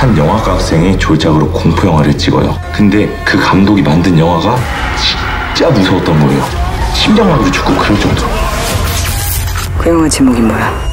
한 영화과 학생이 졸작으로 공포 영화를 찍어요. 근데 그 감독이 만든 영화가 진짜 무서웠던 거예요. 심장마비로 죽고 그럴 정도로. 그 영화 제목이 뭐야?